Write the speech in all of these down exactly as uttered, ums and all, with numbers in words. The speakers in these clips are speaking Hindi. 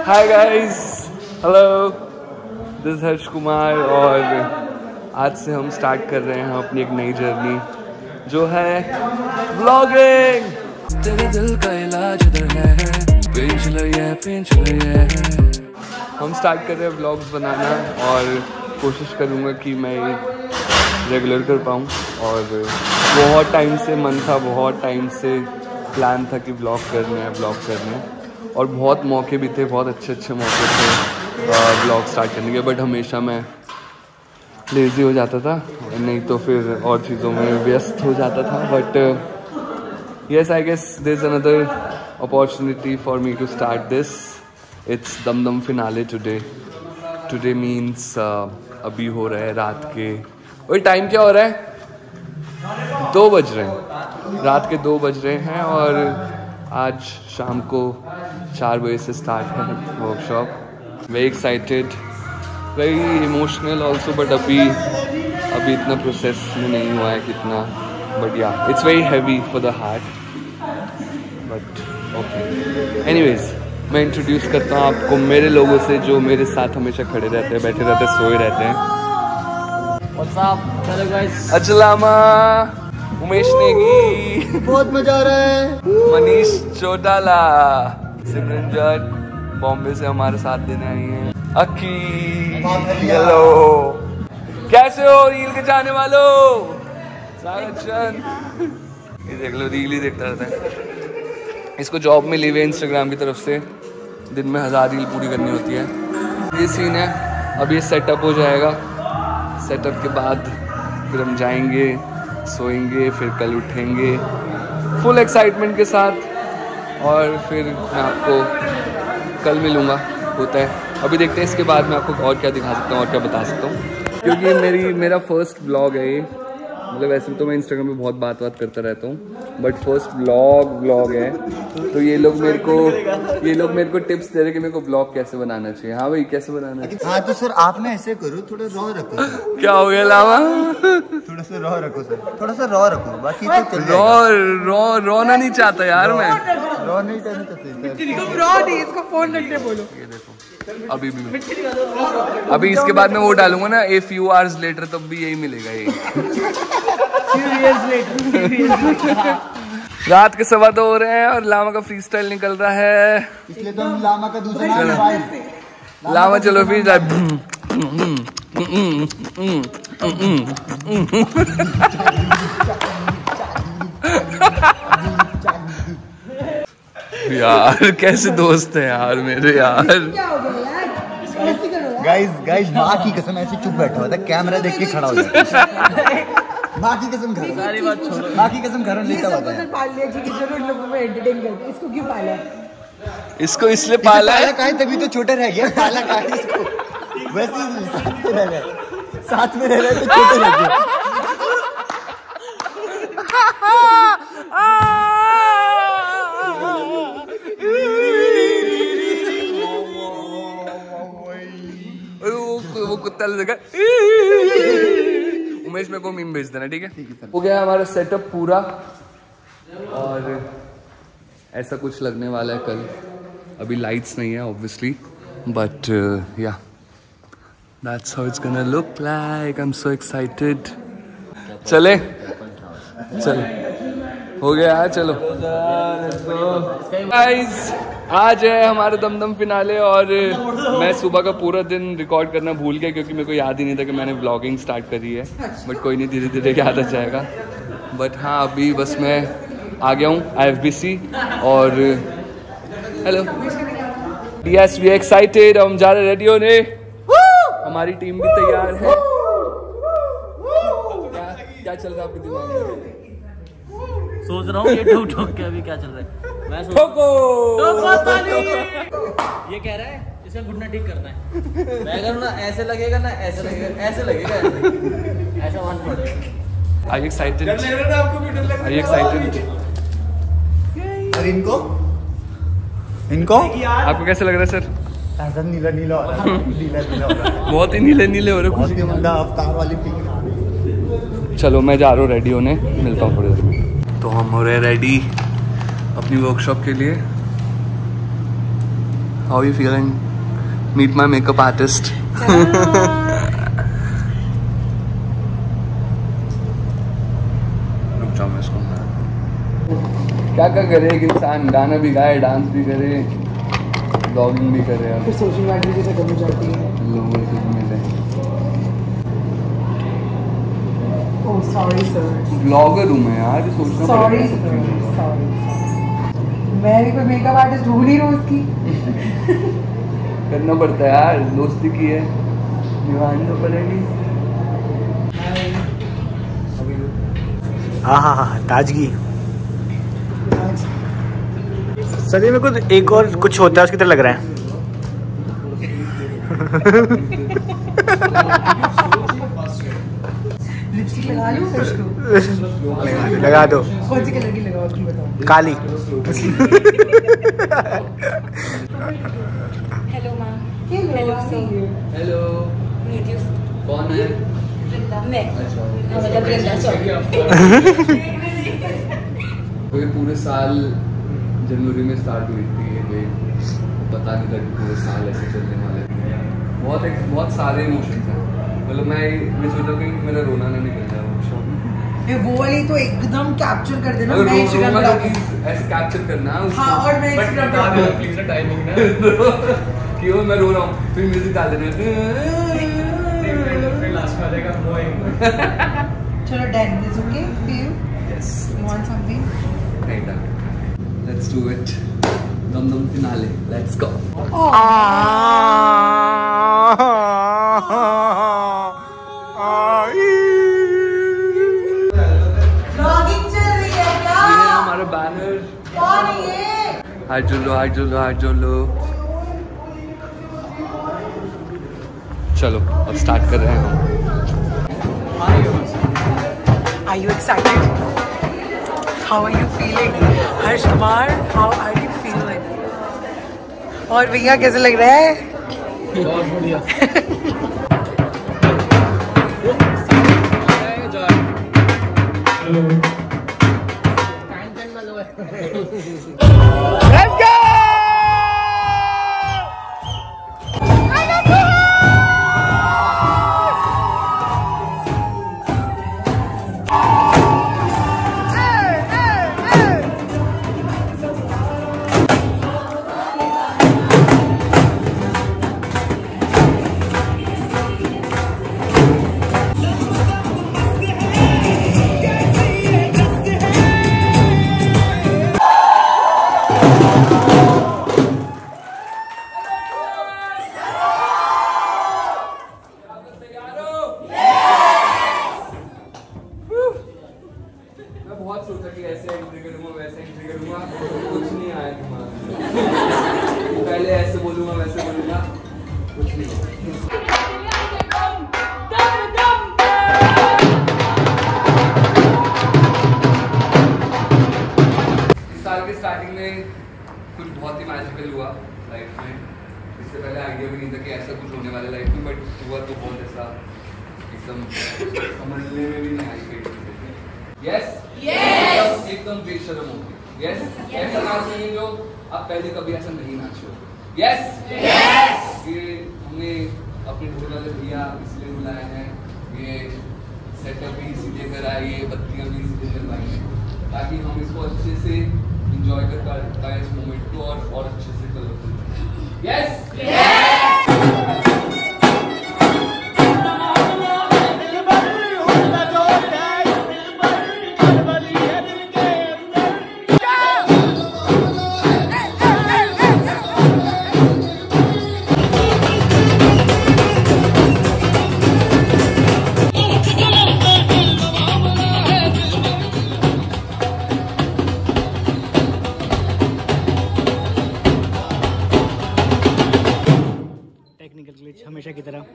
Hi guys, hello, this is Harsh Kumar और आज से हम स्टार्ट कर रहे हैं अपनी एक नई जर्नी जो है व्लॉगिंग। तेरे दिल का इलाज इधर है, पिंच ले ये, पिंच ले ये। हम स्टार्ट कर रहे हैं व्लॉग्स बनाना और कोशिश करूँगा कि मैं रेगुलर कर पाऊँ। और बहुत टाइम से मन था, बहुत टाइम से प्लान था कि व्लॉग करना है व्लॉग करना है और बहुत मौके भी थे, बहुत अच्छे अच्छे मौके थे व्लॉग स्टार्ट करने के, बट हमेशा मैं लेज़ी हो जाता था, नहीं तो फिर और चीज़ों में व्यस्त हो जाता था। But yes, I guess there is another opportunity for me to start this. It's Dum Dum finale today. Today means अभी हो रहा है रात के, और टाइम क्या हो रहा है? दो बज रहे हैं, रात के दो बज रहे हैं और आज शाम को चार बजे से स्टार्ट है workshop. Very excited, very emotional also, but अभी अभी इतना प्रोसेस में नहीं हुआ है कितना, but yeah it's very heavy for the heart, but okay. Anyways, मैं इंट्रोड्यूस करता हूँ आपको मेरे लोगों से जो मेरे साथ हमेशा खड़े रहते हैं, बैठे रहते हैं, सोए रहते हैं। What's up? Hello guys. अचलामा, Umesh Negi, बहुत मजा आ रहा है। मनीष चौटाला, सिमरनजोत बॉम्बे से हमारे साथ देने आई हैं, अक्की, हेलो, कैसे हो रील के जाने वालों? स्वागत चंद, ये देख लो रील ही देखता रहता है। इसको जॉब में लीव है इंस्टाग्राम की तरफ से, दिन में हज़ार रील पूरी करनी होती है। ये सीन है, अब ये सेटअप हो जाएगा, सेटअप के बाद फिर हम जाएंगे, सोएंगे, फिर कल उठेंगे फुल एक्साइटमेंट के साथ और फिर मैं आपको कल मिलूँगा। होता है अभी देखते हैं इसके बाद मैं आपको और क्या दिखा सकता हूँ और क्या बता सकता हूँ, क्योंकि मेरी मेरा फर्स्ट व्लॉग है ये। मतलब वैसे तो मैं इंस्टाग्राम पे बहुत बात बात करता रहता हूँ, बट फर्स्ट व्लॉग व्लॉग है, तो ये लोग मेरे को ये लोग मेरे को टिप्स दे रहे हैं कि मेरे को व्लॉग कैसे बनाना चाहिए। हाँ भाई, कैसे बनाना चाहिए? हाँ तो सर आप ना ऐसे करो, थोड़ा रॉ रखो सर। क्या हो गया लावा? थोड़ा सा रॉ रखो सर, थोड़ा सा रॉ रखो, बाकी तो चल रॉ रॉ रोना नहीं चाहता यार मैं। रॉ नहीं करना चाहते, रॉ नहीं, इसको फोन रख के बोलो। ये देखो, अभी भी अभी इसके बाद मैं वो डालूंगा ना, ए फ्यू आवर्स लेटर, तब भी यही मिलेगा ये। रात के सवा दो हो रहे हैं और लामा का फ्री स्टाइल निकल रहा है, इसलिए तो हम लामा का दूसरा नाम है भाई। लामा चलो फ्री यार, कैसे दोस्त हैं यार मेरे यार। गाइस गाइस माँ की कसम ऐसे चुप बैठा हुआ था, कैमरा देख के खड़ा हो जाता। माँ की कसम घर, सारी बात छोड़ो, माँ की कसम घर लेता हुआ था। पाल लिया जी, जरूर लोगों को एंटरटेन करके। इसको क्यों पाला है? इसको इसलिए पाला है, है तभी तो छोटा रह गया। पाला का है इसको, वैसे ही साथ में रह रहे साथ में रह रहे तो छोटे रह गए। वो कुत्ता लगा। उमेश मेरे को मीम भेज देना, ठीक है? हो गया हमारा सेटअप पूरा और ऐसा कुछ लगने वाला है कल। अभी लाइट्स नहीं है obviously, but yeah that's how it's gonna look like. I am so excited. चले चले हो गया, चलो गाइस, आज है हमारा दमदम फिनाले और मैं सुबह का पूरा दिन रिकॉर्ड करना भूल गया क्योंकि मेरे को याद ही नहीं था कि मैंने व्लॉगिंग स्टार्ट करी है, बट कोई नहीं, धीरे धीरे याद आ जाएगा। बट हाँ, अभी बस मैं आ गया हूँ आई एफ बी सी और हेलो, यस वी एक्साइटेड, हम जा रहे रेडी होने, हमारी टीम भी तैयार है। क्या क्या चल रहा है आपके दिमाग में? सोच रहा हूँ ये ठोक ठोक के अभी क्या चल रहा है। मैं सोच ठोको ये कह रहा है इसका घुटना ठीक करना है। मैं करूँ ना ऐसे लगेगा ना ऐसे लगेगा ऐसे लगेगा ऐसे ऐसा वन पड़ेगा। Are you excited? Are you excited? और इनको इनको आपको कैसा लग रहा है सर? नीला नीला हो रहा है, नीला नीला हो रहा है, बहुत ही नीले नीले हो रहे हैं, खुशी के मारे। अवतार वाली फीलिंग। चलो मैं जा रहा हूँ रेडी होने, मिलता हूँ थोड़ी देर में। तो हम हो रहे हैं रेडी अपनी वर्कशॉप के लिए। How are you feeling? Meet my makeup artist. रुक जाओ मैं इसको क्या क्या करे एक इंसान, गाना भी गाए, डांस भी करे, ब्लॉगिंग भी करे और फिर सोशल मीडिया जैसे कम हो जाती है। लोगों से मिले। Oh sorry sir. ब्लॉगर हूँ मैं यार, सोचना सॉरी पड़ेगा सब सर, चीज़ों का। सॉरी। मैं भी कोई मेकअप आर्टिस्ट ढूंढ ही रोज की। करना पड़ता है यार, दोस्ती की है, निभानी तो पड़ेगी। हाँ हाँ हाँ ताजगी। सर मेरे को एक और कुछ होता है उसकी तरह लग रहा है। लिपस्टिक लगा लूं फिर इसको? लगा, लगा दो। कौन सी कलर की लगाओ तुम बताओ। Kali. Hello ma'am. Hello hello, meet you. कौन है? मैं मतलब वृंदा सॉरी। तो ये पूरे साल जनवरी में स्टार्ट हुई थी ये वेव, पता नहीं था कि पूरे साल ऐसे चलने वाले थे। बहुत एक बहुत सारे इमोशंस हैं, मतलब मैं मैं सोचा कि मेरा रोना ना निकल जाए वो शो में। ये वो वाली तो एकदम कैप्चर कर देना। अगर मैं रो- इंस्टाग्राम रोना पर तो डालूंगी। please ऐसे कैप्चर करना है उसको। हाँ और मैं इंस्टाग्राम पर डालूंगी। प्लीज ना टाइमिंग ना क्यों मैं रो रहा हूँ, फिर म्यूजिक डाल देना। फिर लास्ट में आ जाएगा मोइंग। चलो done is okay for you. Yes. You want something? Right done. Let's do it. Dum dum finale. Let's go. Vlogging चल रही है क्या? ये है हमारा बैनर। कौन है ये? हाथ जोड़ लो, हाथ जोड़ लो, हाथ जोड़ लो। चलो अब स्टार्ट कर रहे हैं हम। Are you excited? How are you feeling? Harsh Kumar, how are you feeling? और भैया कैसे लग रहा है? बहुत बढ़िया। Let's go! मैं बहुत सोचा कि ऐसे एंट्री करूंगा, वैसे एंट्री करूंगा, कुछ नहीं आया तुम्हारा। पहले ऐसे बोलूंगा, वैसे बोलूंगा, कुछ नहीं हुआ। इस साल के स्टार्टिंग में कुछ बहुत ही मैजिकल हुआ लाइफ में। इससे पहले आइडिया भी नहीं था कि ऐसा कुछ होने वाला लाइफ में, बट हुआ तो बहुत ऐसा एकदम समझने में भी नहीं आई कई चीजें। यस यस एकदम बेशर्म हो गई। यस ऐसा नाचेंगे जो आप पहले कभी ऐसा नहीं नाचे हो। यस यस ये हमने अपने ढोल वाले भैया इसलिए बुलाए हैं, ये सेटअप भी इसी लेकर आए, ये बत्तियां भी इसी लेकर लाई हैं, ताकि हम इसको अच्छे से इंजॉय कर पाए इस मोमेंट को और और अच्छे से कलरफुल। यस टेक्निकल ग्लिच हमेशा की तरह।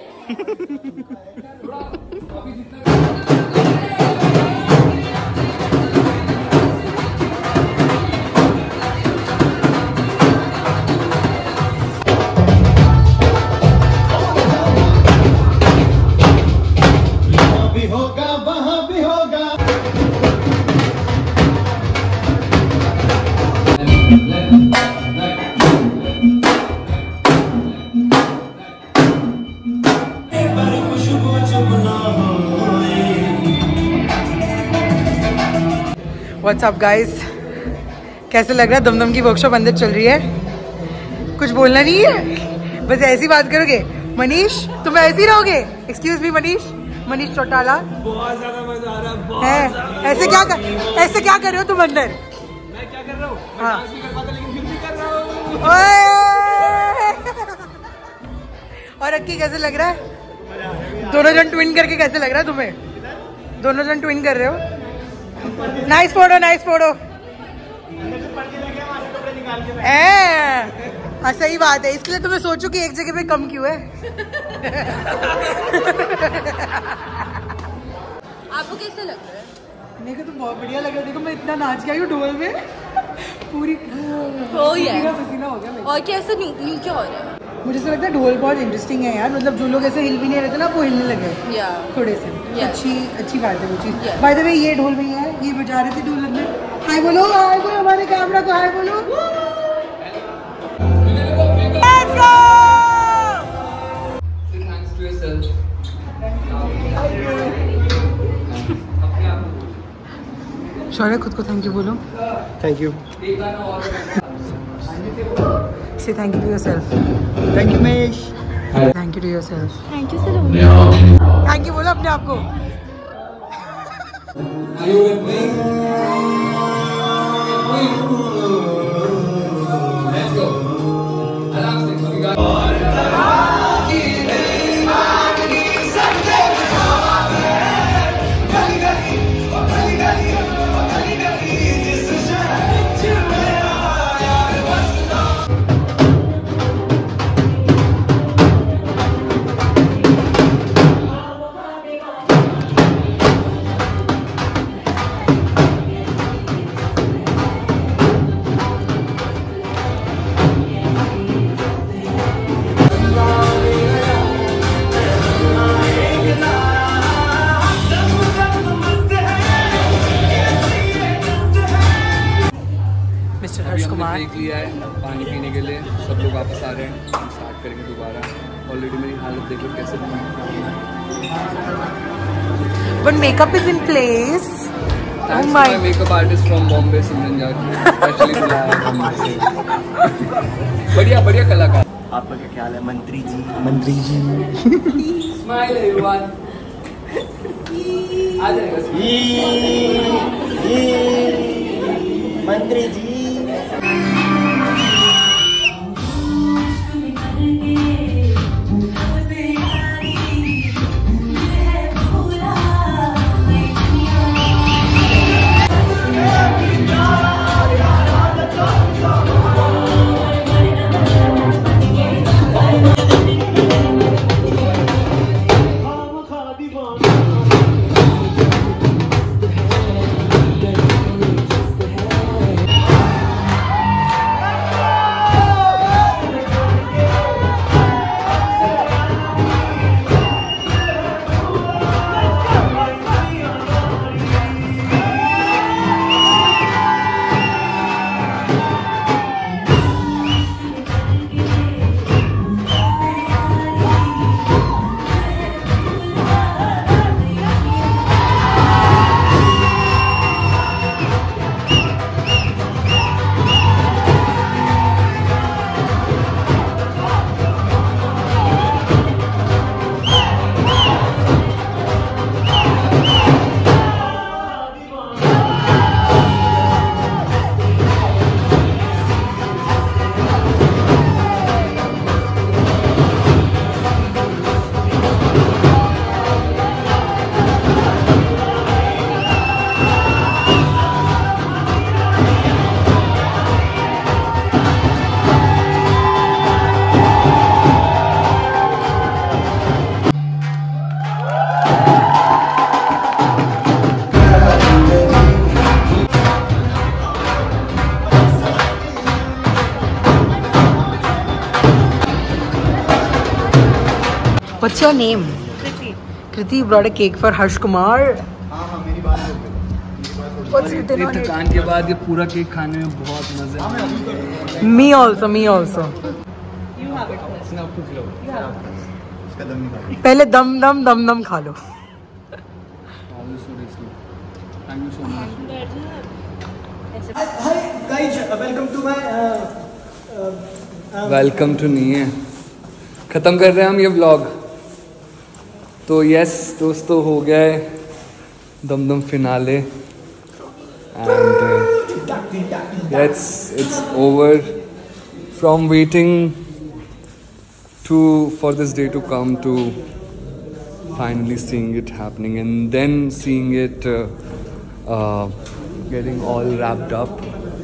भी होगा वहाँ भी होगा। Left, right, left. What's up guys, कैसे लग रहा है? दमदम की वर्कशॉप अंदर चल रही है, कुछ बोलना नहीं है, बस ऐसी बात करोगे। मनीष तुम ऐसे ही रहोगे? Excuse me Manish, Manish Chautala. बहुत ज्यादा मजा आ रहा है, है ऐसे क्या कर, ऐसे क्या कर रहे हो तुम अंदर? मैं क्या कर रहा हूँ? हाँ। डांस नहीं कर पाता लेकिन फिर भी कर रहा हूँ। और अक्की कैसे लग रहा है? दोनों जन ट्विन करके कैसे लग रहा है तुम्हें? दोनों जन ट्विन कर रहे हो? Nice photo, nice photo. हाँ सही बात है, इसलिए तो मैं सोचूं कि एक जगह पे कम क्यों है। आपको कैसा लग रहा है? मेरे को तो बहुत बढ़िया लग रहा है। देखो मैं इतना नाच गई हूँ ढोल में, पूरी हो पसीना पसीना हो गया। और कैसा न्यू न्यू क्या हो रहा है? मुझे ऐसा लगता है ढोल बहुत इंटरेस्टिंग है यार, मतलब जो लोग ऐसे हिल भी नहीं रहते ना वो हिलने लगे या थोड़े से। Yeah. अच्छी अच्छी बात है वो चीज़। Yeah. बाय द वे ये ढोल भैया है, ये बजा रहे थे ढोल अंदर। हाय बोलो, हाय बोलो हमारे कैमरा को, हाय बोलो। Let's go! Say thanks to yourself. Shaurya खुद को थैंक यू बोलो। Thank you. से thank you to yourself. Thank you Mahesh. Thank you to yourself. Thank you sir. Thank you बोलो अपने आप को। Are you with me? Let's go. Alarm six. We got. Mister अभी हर्ष हमने कुमार। ब्रेक लिया है पानी पीने के लिए, सब लोग वापस आ रहे हैं, हम स्टार्ट करेंगे दोबारा। ऑलरेडी मेरी हालत देखो कैसे बनी। But makeup is in place. Thanks Oh to my. my makeup artist from Bombay, Simran Jaggi, specially बुलाया है मुंबई से। बढ़िया बढ़िया कलाकार। आपका क्या ख्याल है मंत्री जी? मंत्री जी Smile everyone. आ जाएगा। मंत्री जी What's your name? Kriti. Kriti brought a cake for Harsh Kumar. हाँ हाँ मेरी बात हो गई। What's written on इतनी it? थकान के बाद ये पूरा केक खाने में बहुत मजा हाँ मैं अभी कर रहा हूँ। Me also, me also. है। आपको खिलाओ। उसका दम निकाल। पहले दम दम दम दम खा लो। Thank you so much. Welcome to नहीं है, ख़त्म कर रहे हैं हम ये व्लॉग। तो यस दोस्तों, हो गया है दमदम finale and yes it's over. From waiting to for this day to come to finally seeing it happening and then seeing it uh, uh, getting all wrapped up.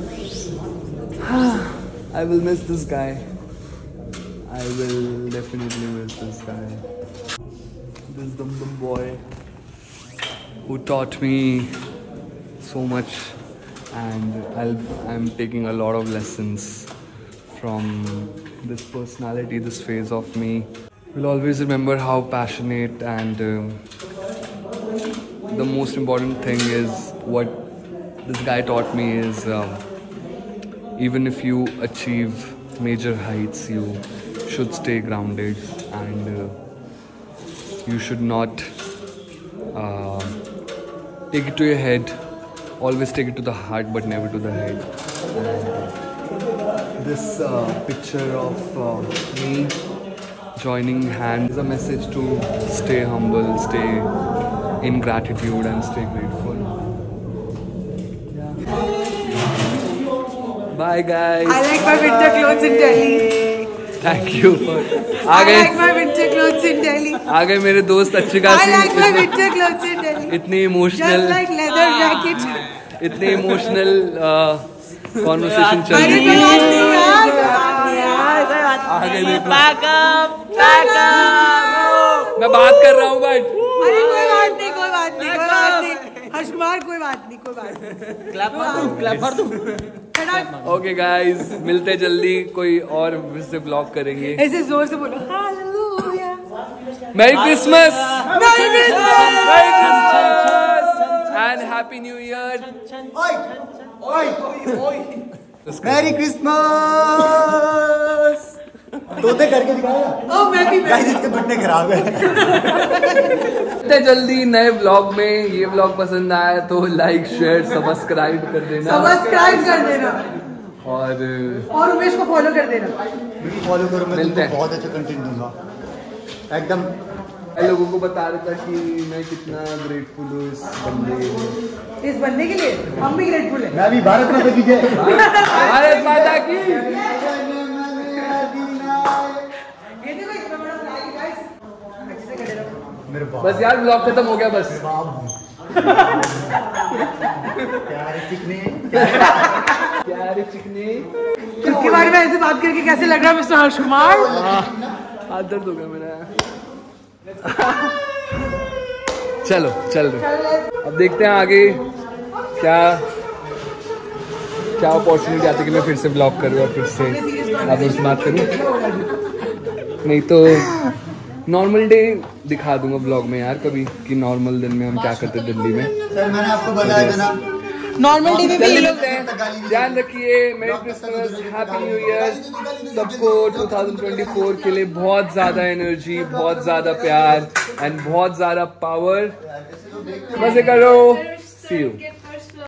I will miss this guy. I will definitely miss this guy. This Dum Dum boy who taught me so much, and I'll, I'm taking a lot of lessons from this personality, this phase of me. We'll always remember how passionate and um, the most important thing is what this guy taught me is um, even if you achieve major heights, you should stay grounded and uh, you should not uh, take it to your head. Always take it to the heart, but never to the head. And, uh, this uh, picture of uh, me joining hands is a message to stay humble, stay in gratitude and stay grateful. Bye guys. I like my winter clothes in Delhi. Thank you. आ I गए like my winter clothes in Delhi. आ गए मेरे दोस्त अच्छी I खासी। like my winter clothes in Delhi. इतनी emotional, Just like leather jacket. इतनी इमोशनल कॉन्वर्सेशन चल अरे रही कोई है। बात नहीं यार, कोई बात नहीं यार। आ गए देखो। मैं बात कर रहा हूँ बट अरे कोई बात नहीं, कोई बात नहीं, कोई बात नहीं। हर्ष कुमार कोई बात नहीं, कोई बात नहीं। क्लैप मार दूं, क्लैप मार दूं। ओके गाइस, मिलते जल्दी कोई और से ब्लॉग करेंगे। ऐसे जोर से बोलो hallelujah. Merry Christmas, Merry Christmas! Merry Christmas and happy new year. Merry Christmas. तोते करके दिखाया। Oh, मैं भी गाइस इसके घुटने खराब है। मिलते जल्दी नए ब्लॉग में। ये ब्लॉग पसंद आया तो लाइक शेयर सब्सक्राइब कर देना सब्सक्राइब कर देना और और उमेश को फॉलो कर देना। फॉलो करो, मैं मिलते तुमको हैं। बहुत अच्छा कंटेंट दूंगा एकदम। मैं लोगों को बता रहा था कि मैं कितना ग्रेटफुल हूँ इस बंदे के लिए। इस बंदे के लिए हम भी ग्रेटफुल हैं। मैं भी भारत माता की जय। भारत माता की। ये देखो इतना बड़ा फ्लैग है गाइस। अच्छे से खड़े रहो। मेरे बाप बस यार ब्लॉग खत्म हो गया बस। प्यारे चिकने। प्यारे चिकने। इसके बारे में ऐसे बात करके कैसे लग रहा है मिस्टर हर्ष कुमार? हाथ दर्द हो गया मेरा। चलो चल रहे, अब देखते हैं आगे क्या क्या अपॉर्चुनिटी आती है कि मैं फिर से ब्लॉग करूँ और फिर से आप उससे बात करूँ। नहीं तो नॉर्मल डे दिखा दूंगा ब्लॉग में यार कभी कि नॉर्मल दिन में हम क्या करते हैं दिल्ली में। सर मैंने आपको बताया था ना, नॉर्मल टीवी पे जल्दी ये लोग मिलते हैं। ध्यान रखिए, merry Christmas, happy new year सबको। टू थाउजेंड ट्वेंटी फोर के लिए बहुत ज़्यादा एनर्जी, बहुत ज़्यादा प्यार एंड बहुत ज़्यादा पावर। मजे करो। See you.